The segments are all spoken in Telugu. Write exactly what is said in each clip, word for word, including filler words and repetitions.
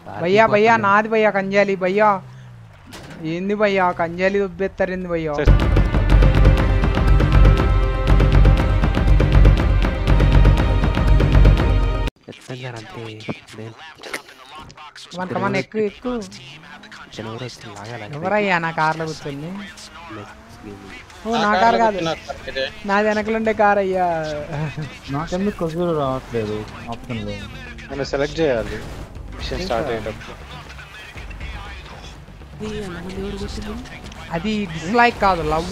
భయ్యా భయ్యా నాది భయ్యా కంజాలి భయ్యా ఏంది భయ్యా కంజాలి దుబ్బెత్తారు ఏంది భయ్యా మన ఎక్కువ ఎక్కువ ఎవరయ్యా నా కార్లో కూర్చొని ఓ నా కార్ కాదు నాది వెనకలుండే కార్ అయ్యా నాకెందుకు కొసూరు రావట్లేదు ఆప్షన్ లేదు మనం సెలెక్ట్ చేయాలి మిషన్ స్టార్ట్ అయ్యేటప్పుడు అది డిస్లైక్ కాదు లవ్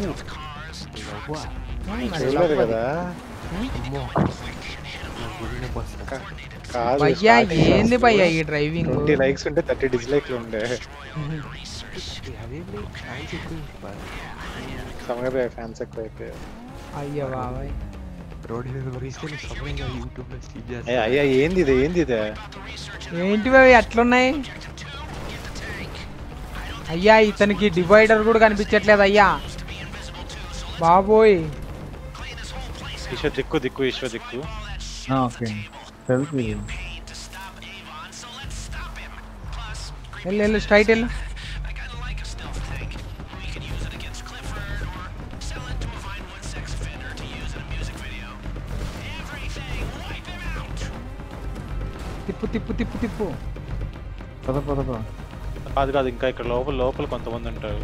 కదా భయ్యా ఏంది భయ్యా ఈ డ్రైవింగ్ ట్వంటీ లైక్స్ ఉంటే థర్టీ డిస్లైక్లు ఉండే సమగ ఫ్యాన్స్ ఎక్కువ అయిపోయారు అయ్యో బాబాయ్ అయ్యా ఏంది ఇది ఏంది ఇది ఏంటి బాబు ఎట్లున్నాయి అయ్యా ఇతనికి డివైడర్ కూడా కనిపించట్లేదు అయ్యా బాబోయ్ ఈశ్వర్ దిక్కు దిక్కు ఈశ్వర్ దిక్కు ఓకే తెలుసు వెళ్ళు వెళ్ళు స్ట్రైట్ వెళ్ళు తిప్పు తిప్పు తిప్పు తిప్పు పద పద పద కాదు కాదు ఇంకా ఇక్కడ లోపల లోపల కొంతమంది ఉంటారు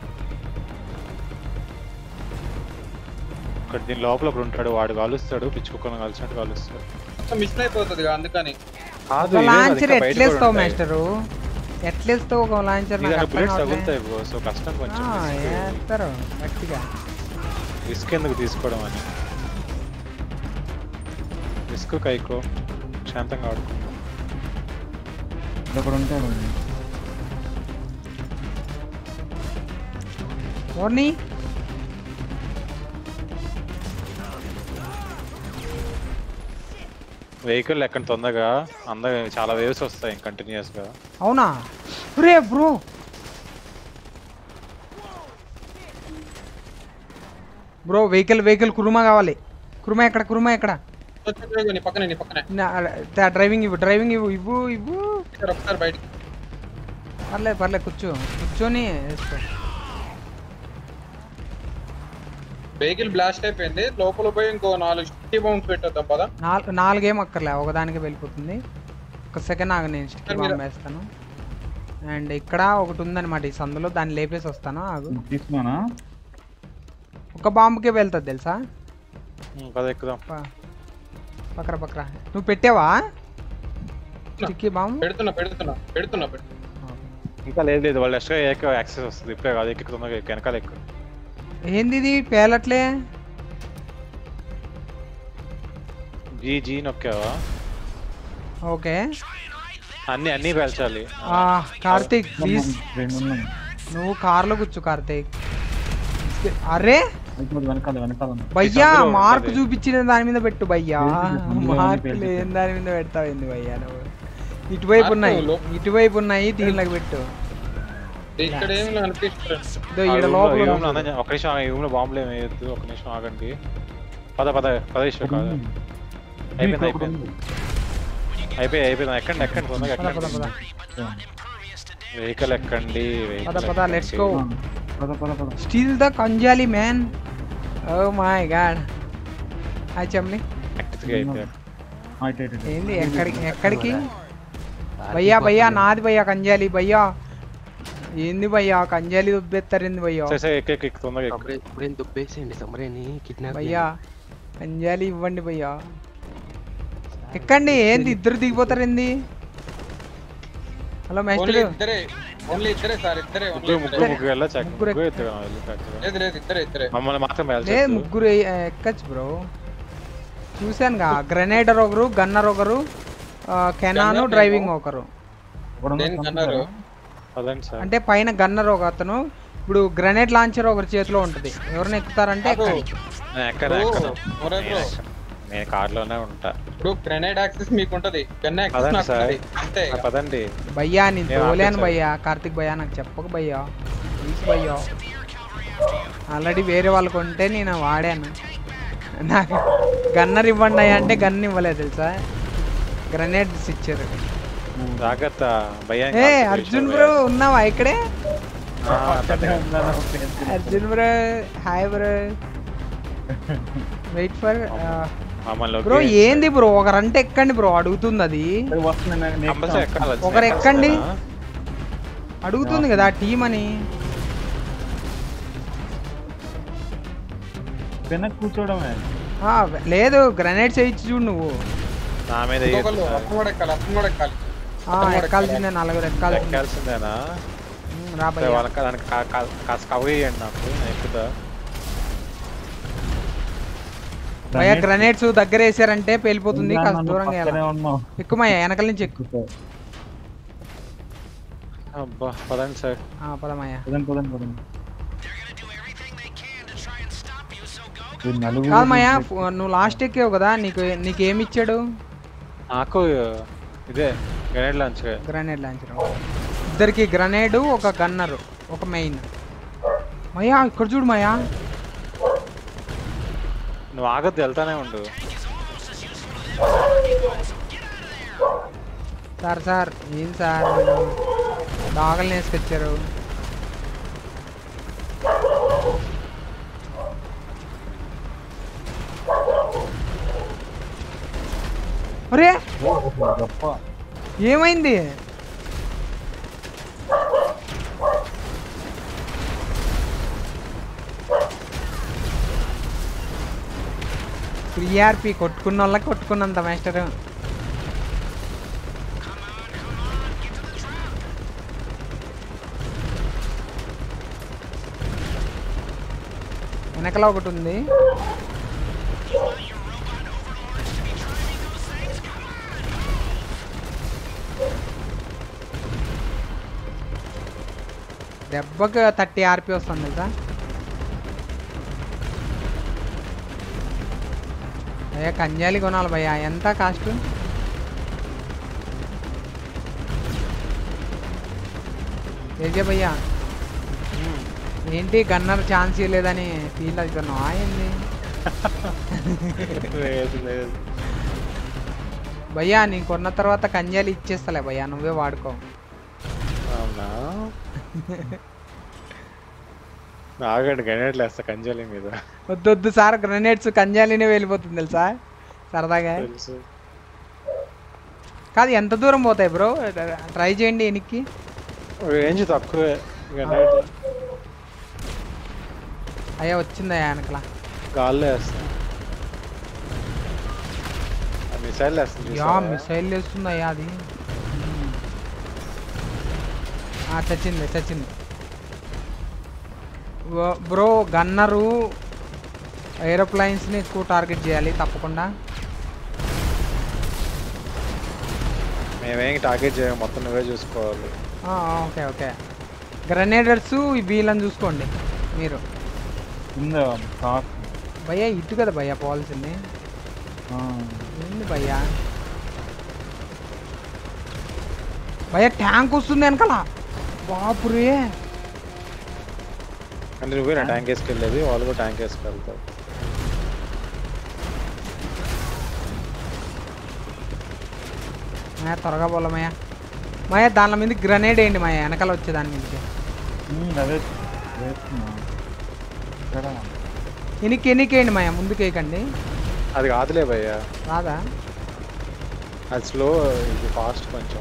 ఇక్కడ దీని లోపల ఒకడు ఉంటాడు వాడు కాలుస్తాడు పిచ్చుకుక్కను కలిసినట్టు కాలుస్తాడు మిస్ అయిపోతుంది అందుకని లాంచర్ ఎట్లేస్తావు మాస్టరు ఎట్లేస్తావు ఒక లాంచర్ తగులుతాయి సో కష్టం కొంచెం వేస్తారు గట్టిగా రిస్క్ ఎందుకు తీసుకోవడం అని రిస్క్ కైకో శాంతంగా ఆడుకో ఇక్కడ ఉంటాను ఓర్ని వెహికల్ ఎక్కడ తొందరగా అందరూ చాలా వేవ్స్ వస్తాయి కంటిన్యూస్ గా అవునా రే bro bro vehicle vehicle Kuruma కావాలి కురుమా ఎక్కడ కురుమా ఎక్కడ డ్రైవింగ్ ఇవ్వు డ్రైవింగ్ ఇవ్వు ఇవ్వు ఇవ్వు పర్లేదు పర్లేదు కూర్చో కూర్చొని వేసుకో వెహికల్ బ్లాస్ట్ అయిపోయింది లోపల పోయి ఇంకో నాలుగు స్టిక్కీ బాంబ్స్ పెట్టేద్దాం పదా నాలుగు నాలుగేం అక్కర్లే ఒకదానికి వెళ్ళిపోతుంది ఒక సెకండ్ ఆగు నేను స్టిక్కీ బాంబ్ వేస్తాను అండ్ ఇక్కడ ఒకటి ఉందన్నమాట ఈ సందులో దాన్ని లేపేసి వస్తాను ఆగు తీసుకున్నానా ఒక బాంబుకే వెళ్తుంది తెలుసా పద ఎక్కుదాం పక్కన పక్కన నువ్వు పెట్టావా స్టిక్కీ బాంబ్ పెడుతున్నా పెడుతున్నా పెడుతున్నా పెడుతున్నా ఇంకా లేదు లేదు వాళ్ళు ఎక్స్ట్రా ఎక్కువ యాక్సెస్ వస్తుంది ఇప్పుడే కాదు ఎక్కుతుందా వెనకాల ఎక్కువ ఏంది ఇది పేలట్లే జీ జీ నొక్కావా ఓకే అన్ని అన్ని పేల్చాలి కార్తీక్ ప్లీజ్ నువ్వు కార్లో కూర్చో కార్తీక్ అరే వెనకాల వెనకాల భయ్యా మార్క్ చూపించిన దాని మీద పెట్టు భయ్యా మార్క్ లేని దాని మీద పెడతావు ఏంది భయ్యా నువ్వు ఇటువైపు ఉన్నాయి ఇటువైపు ఉన్నాయి దీనిలోకి పెట్టు ఇక్కడ ఏం కనిపిస్తుంది ఈడ లోపల ఒక నిమిషం ఈ బాంబులు ఏమి వేయద్దు ఒక నిమిషం ఆగండి పద పద పదేశ్వర కాదు అయిపోయింది అయిపోయింది అయిపోయి అయిపోయింది ఎక్కండి ఎక్కండి తొందరగా ఎక్కండి వెహికల్ ఎక్కండి పద పద let's go steal the Kanjali man oh my god hi చమ్ని ఏంది ఎక్కడికి ఎక్కడికి భయ్యా భయ్యా నాది భయ్యా కంజాలి భయ్యా ఏంది భయ్యా కంజాలి దుబ్బెత్తారు ఏంది భయ్యా భయ్యా కంజాలి ఇవ్వండి భయ్యా ఎక్కండి ఏంది ఇద్దరు దిగిపోతారు ఏంది హలో మాస్టర్ ఓన్లీ ఇద్దరే సార్ ఇద్దరే ముగ్గురు ఎక్కచ్చు బ్రో చూసానుగా గ్రెనేడర్ ఒకరు గన్నర్ ఒకరు కెనాను డ్రైవింగ్ ఒకరు అంటే పైన గన్నర్ ఒక అతను ఇప్పుడు గ్రెనేడ్ లాంచర్ ఒకరి చేతిలో ఉంటది ఎవరైనా ఎక్కుతారంటే నేను కార్లోనే ఉంటా ఇప్పుడు గ్రెనేడ్ యాక్సెస్ మీకు ఉంటది గన్ యాక్సెస్ నాకు ఉంటది అంతే పదండి భయ్యా నేను తోలేను భయ్యా కార్తిక్ భయ్యా నాకు చెప్పకు భయ్యా ప్లీజ్ భయ్యా ఆల్రెడీ వేరే వాళ్ళకు ఉంటే నేను వాడాను నాకు గన్నర్ ఇవ్వండి అయ్యా అంటే గన్ ఇవ్వలేదు తెలుసా గ్రెనేడ్స్ ఇచ్చారు జాగ్రత్త భయ్యా ఏ అర్జున్ బ్రో ఉన్నావా ఇక్కడే? ఆ, Arjun bro hi bro. Wait for మమ్మల్ని బ్రో. ఏంది బ్రో ఒకరంటే ఎక్కండి బ్రో అడుగుతుంది అది. కంపల్సరీ ఎక్కాలి. ఒకరు ఎక్కండి అడుగుతుంది కదా టీం అని. వెనక్కి కూర్చోవడమే. ఆ, లేదు గ్రనేడ్స్ వేయించి చూడు నువ్వు. నా మీద ఒకళ్ళు అతను కూడా ఎక్కాలి అతను కూడా ఎక్కాలి ఆ, ఎక్కాల్సిందే నలుగురు ఎక్కాల్సిందే. ఎక్కాల్సిందేనా? ఉమ్, రా భయ్యా. వాళ్ళకి దానికి కా- కా- కాస్త కవర్ చేయండి నాకు, నేను ఎక్కుతా. భయ్యా గ్రనేడ్స్ దగ్గర వేసారంటే పేలిపోతుంది, కాస్త నన్ను దూరంగా పక్కనే వెళ్ళాలి. ఉన్నావు. ఎక్కుమయ్యా వెనకాల నుంచి ఎక్కు. అబ్బా పదండి సార్. ఆ, పదమయ్యా. పదండి పదండి పదండి. ఈ నలుగురు కాదమ్మయ్యా ఫో- నువ్వు లాస్ట్ ఎక్కావు కదా, నీకు నీకేమి ఇచ్చాడు? నాకు ఇదే గ్రెనేడ్ లాంచ్. Grenade launcher. ఇద్దరికి గ్రనేడ్, ఒక గన్నర్, ఒక మెయిన్. మయ్యా ఇక్కడ చూడు మయ్యా. నువ్వు ఆగద్దు, వెళ్తానే ఉండు. సార్ సార్ ఏం సార్ డాగల్ని వేసుకొచ్చారు. అరే గొప్ప. ఏమైంది? త్రీఆర్పి కొట్టుకున్న వాళ్ళకి కొట్టుకున్నంత మాస్టర్. వెనకలా ఒకటి ఉంది. దెబ్బకి థర్టీ ఆర్పి వస్తుంది కదా. అయ్యా కంజాలి కొనాలి భయ్యా. ఎంత కాస్ట్? ఏజే భయ్యా ఏంటి గన్నర్ ఛాన్స్ ఇవ్వలేదని ఫీల్ అవుతున్నావా ఏంది? లేదు లేదు భయ్యా నేను కొన్న తర్వాత కంజాలి ఇచ్చేస్తలే భయ్యా, నువ్వే వాడుకో. అవునా? ఆగండి, గ్రెనేడ్లు వేస్తా కంజాలి మీద. వద్దు వద్దు సార్, గ్రెనేడ్స్ కంజాలినే వెళ్ళిపోతుంది తెలుసా సరదాగా. తెలుసు. కాదు ఎంత దూరం పోతాయి బ్రో? ట్రై చేయండి వెనక్కి. రేంజ్ తక్కువే గ్రెనేడ్. అయ్యా వచ్చిందయ్యా వెనకలా. గాల్లో వేస్తా, మిసైల్ వేస్తుంది. యా మిసైల్ వేస్తుందయ్యా అది. ఆ, చచ్చింది చచ్చింది బ్రో. గన్నరు ఏరోప్లైన్స్ని ఎక్కువ టార్గెట్ చేయాలి తప్పకుండా. మేమేం టార్గెట్ చేయం, మొత్తం నువ్వే చూసుకోవాలి. ఆ, ఓకే ఓకే. గ్రనేడర్స్ వీళ్ళని చూసుకోండి మీరు. కింద కార్. భయ్యా ఇటు కదా భయ్యా పోవాల్సింది. ఆ. ఏంది భయ్యా? భయ్యా ట్యాంక్ వస్తుంది వెనకాల. బాపురే. అంటే నువ్వే నా ట్యాంక్ వేసుకెళ్ళేది, వాళ్ళు కూడా ట్యాంక్ వేసుకెళ్తారు. మాయా త్వరగా పోలమయ్యా. మాయా దాని మీద గ్రనేడ్ వేయండి మాయా, వెనకాల వచ్చే దాని మీదకి. ఉమ్, అదే వేస్తున్నా. ఇక్కడ ఎనికి ఎనికేయండి మాయా, ముందుకు వేయకండి. అది కాదులే భయ్యా, రాదా? అది స్లో, ఇది ఫాస్ట్ కొంచెం.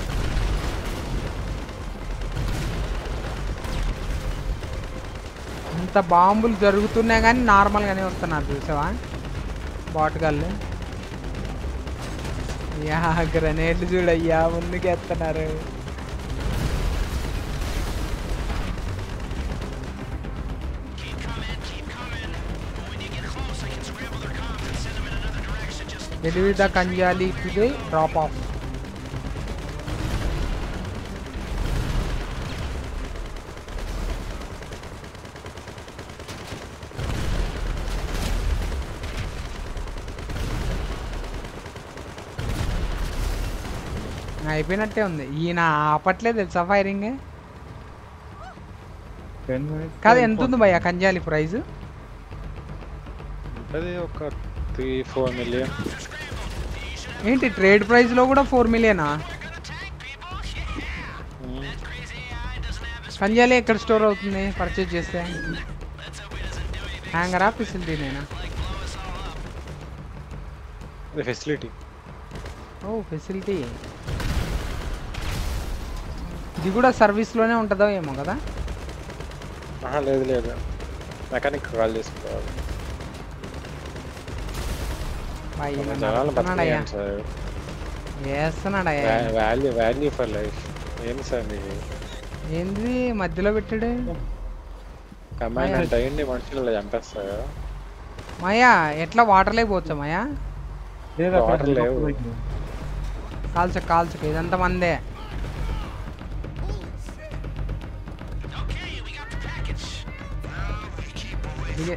ఇంత బాంబులు జరుగుతున్నాయి కానీ నార్మల్గానే వస్తున్నారు చూసావా బాటుగాళ్ళు. యా గ్రనేడ్లు చూడయ్యా ముందుకెత్తున్నారు. Deliver the Kanjali to the drop off. అయిపోయినట్టే ఉంది. ఈయన ఆపట్లేదు తెలుసా ఫైరింగ్. కాదు ఎంత ఉంది భయ్యా కంజాలి ప్రైజ్? ఉంటుంది ఒక త్రీ ఫోర్ మిలియన్. ఏంటి ట్రేడ్ ప్రైస్ లో కూడా ఫోర్ మిలియనా? కంజాలి ఎక్కడ స్టోర్ అవుతుంది పర్చేజ్ చేస్తే? హ్యాంగరా ఫెసిలిటీ నేనా? ఫెసిలిటీ. Oh facility. ఇది కూడా సర్వీస్లోనే ఉంటుందో ఏమో కదా? ఆహా లేదు లేదు, మెకానిక్ కాల్ చేసుకోవాలి. జనాలు బతకనియండి సార్. వేస్తున్నాడయ్యా. Value value for life. ఏంటి సార్ మీకు ఏంది మధ్యలో పెట్టాడు? కమాండ్ అయ్యండి మనుషులు చంపేస్తారు. మాయా ఎట్లా వాటర్లే పోవచ్చా మాయా? వాటర్ లేవు. కాల్చక కాల్చక ఇదంతా మందే. దిగే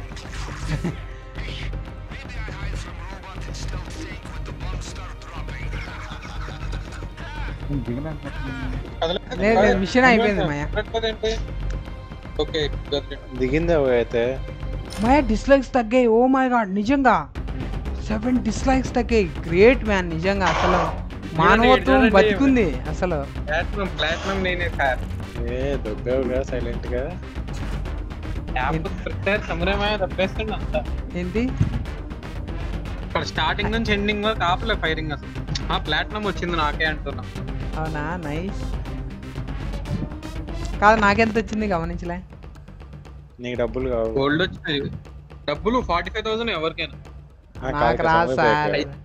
లేదు లేదు మిషన్ అయిపోయింది మాయా. ఓకే దిగిందే అయితే మాయా డిస్లైక్స్ తగ్గాయి. ఓ మై గాడ్ నిజంగా సెవెన్ డిస్లైక్స్ తగ్గాయి. గ్రేట్ మ్యాన్ నిజంగా. అసలు మానవత్వం బతికుంది అసలు. ప్లాటినం ప్లాటినం నేనే సార్. ఏ దొబ్బేవుగా సైలెంట్ గా. సమరమయ్య దబ్బేస్తుండ అంతా. ఏంటి ఇక్కడ స్టార్టింగ్ నుంచి ఎండింగ్ వరకు ఆపలే ఫైరింగ్ అసలు. ఆ ప్లాటినం వచ్చింది నాకే అంటున్నా. అవునా నైస్. కాదు నాకెంత వచ్చింది గమనించలే. నీకు డబ్బులు కావు. గోల్డ్ వచ్చినాయి డబ్బులు ఫార్టీ ఫైవ్ థౌసండ్ ఎవరికైనా. నాకు రా సార్.